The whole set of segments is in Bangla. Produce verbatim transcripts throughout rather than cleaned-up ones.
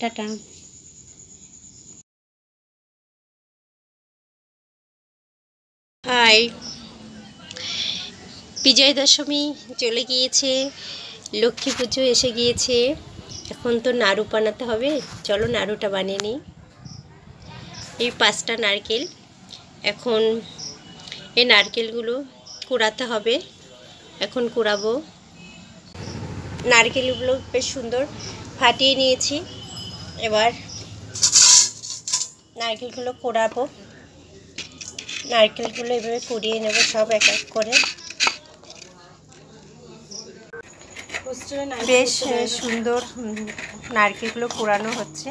টাটা। হাই, বিজয় দশমী চলে গিয়েছে, লক্ষ্মী পুজো এসে গিয়েছে। এখন তো নাড়ু বানাতে হবে, চলো নাড়ুটা বানিয়ে নিই। এই পাঁচটা নারকেল, এখন এই নারকেলগুলো কুড়াতে হবে, এখন কুড়াবো। নারকেলগুলো বেশ সুন্দর ফাটিয়ে নিয়েছি, এবার নারকেলগুলো কুড়াবো। নারকেলগুলো এভাবে কুড়িয়ে নেব সব এক এক করে। বেশ সুন্দর নারকেলগুলো কুড়ানো হচ্ছে।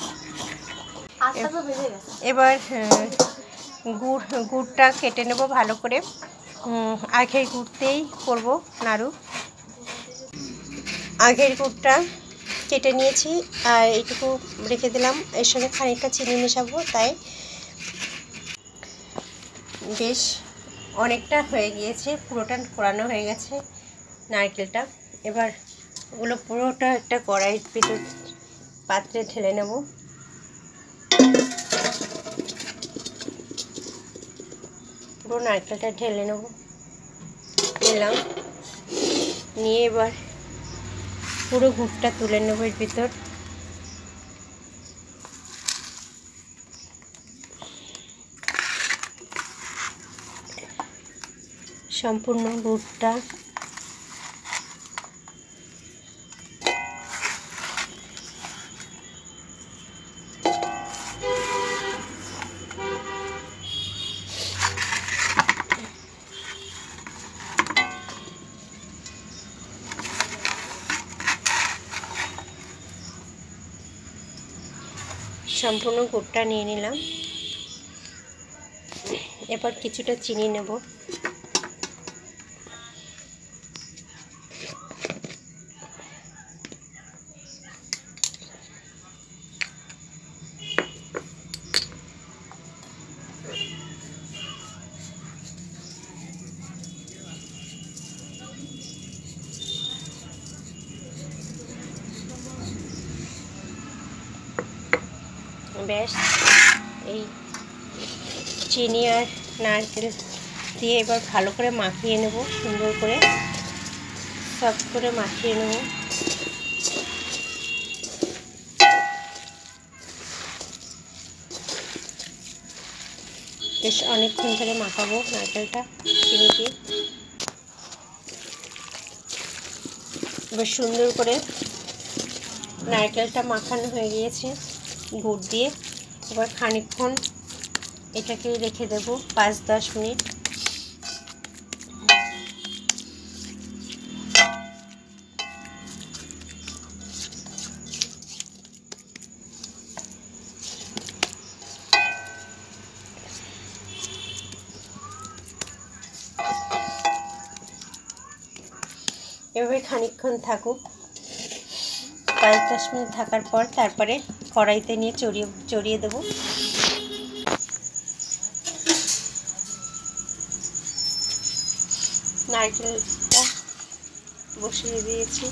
এবার গুড় গুড়টা কেটে নেব ভালো করে, আখের গুড়তেই করব নাড়ু। আখের গুড়টা কেটে নিয়েছি আর এইটুকু রেখে দিলাম, এর সঙ্গে খানিকটা চিনি মেশাবো, তাই বেশ অনেকটা হয়ে গিয়েছে, পুরোটা কোরানো হয়ে গেছে নারকেলটা। এবার ওগুলো পুরোটা একটা কড়াইয়ের ভিতর পাত্রে ঢেলে নেব। পুরো নারকেলটা ঢেলে নেব, নিলাম, নিয়ে এবার পুরো গুড়টা তুলে নেব এর ভিতর। সম্পূর্ণ গুড়টা সম্পূর্ণ গুড়টা নিয়ে নিলাম। এবার কিছুটা চিনি নেব, বেশ এই চিনি আর নারকেল দিয়ে এবার ভালো করে মাখিয়ে নেব, সুন্দর করে সফট করে মাখিয়ে নেব। বেশ অনেকক্ষণ ধরে মাখাবো নারকেলটা চিনি দিয়ে। এবার সুন্দর করে নারকেলটা মাখানো হয়ে গিয়েছে গুড় দিয়ে। এবার খানিকক্ষণ এটাকে রেখে দেব পাঁচ দশ মিনিট। এভাবে খানিকক্ষণ থাকুক, পাঁচ দশ মিনিট থাকার পর তারপরে কড়াইতে নিয়ে চড়িয়ে চড়িয়ে দেবো। নারকেলটা বসিয়ে দিয়েছি,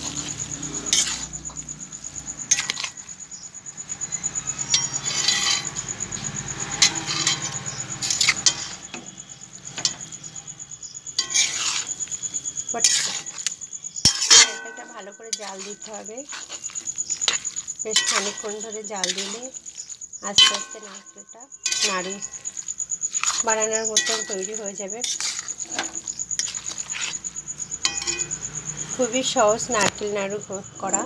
নারকেলটা ভালো করে জাল দিতে হবে। বেশ খানিকক্ষণ ধরে জাল দিলে আস্তে আস্তে নারকেলটা নাড়ু বানানোর মতন তৈরি হয়ে যাবে। খুবই সহজ নারকেল নাড়ু করা।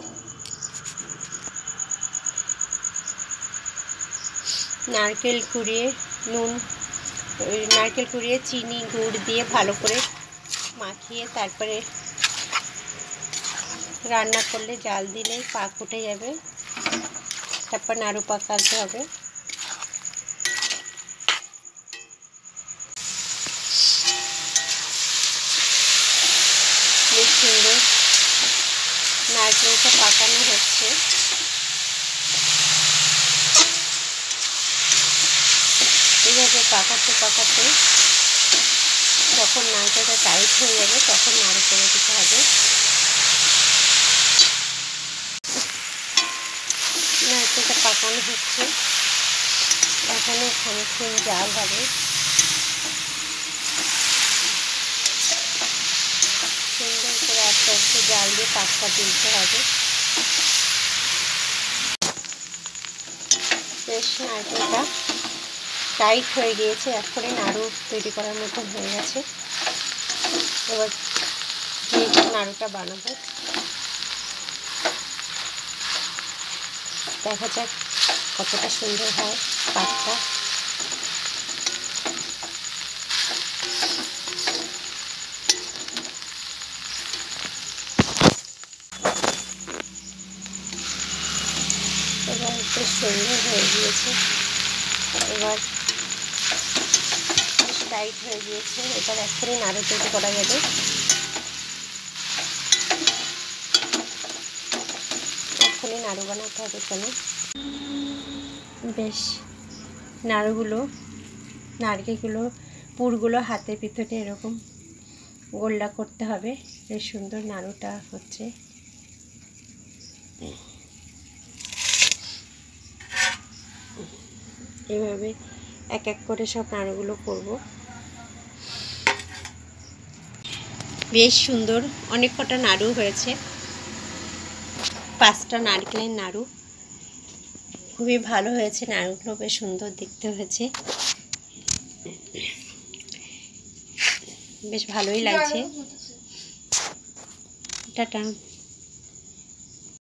নারকেল কুড়িয়ে নুন নারকেল কুড়িয়ে চিনি গুড় দিয়ে ভালো করে মাখিয়ে তারপরে রান্না করলে জাল দিলেই পাক উঠে যাবে, তারপর নাড়ু পাকাতে হবে। বেশ সুন্দর নারকেলটা পাকানো হচ্ছে। এইভাবে পাকাতে পাকাতে যখন নারকেলটা টাইট হয়ে যাবে তখন নাড়ু করে দিতে হবে। নারকেলটা পাকানো হচ্ছে, এখনো খানিকক্ষণ জাল হবে। সুন্দর করে আস্তে আস্তে জাল দিয়ে পাকটা তুলতে হবে। বেশ নারকেলটা টাইট হয়ে গিয়েছে, এখনই নাড়ু তৈরি করার মতো হয়ে গেছে। এবার নাড়ুটা বানাবো, দেখা যাক কতটা সুন্দর হয় পাকটা। এবার বেশ সুন্দর হয়ে গিয়েছে, এবার বেশ টাইট হয়ে গিয়েছে। এবার এখনই নাড়ু তৈরি করা যাবে। এখনই নাড়ু বানাতে হবে। চলো, বেশ নাড়ুগুলো নারকেলগুলো পুরগুলো হাতের ভিতরে এরকম গোল্লা করতে হবে। বেশ সুন্দর নাড়ুটা হচ্ছে। এভাবে এক এক করে সব নাড়ুগুলো করব। বেশ সুন্দর অনেক কটা নাড়ু হয়েছে, পাঁচটা নারকেলের নাড়ু। খুবই ভালো হয়েছে নাড়ুগুলো, বেশ সুন্দর দেখতে হয়েছে, বেশ ভালোই লাগছে। টাটা।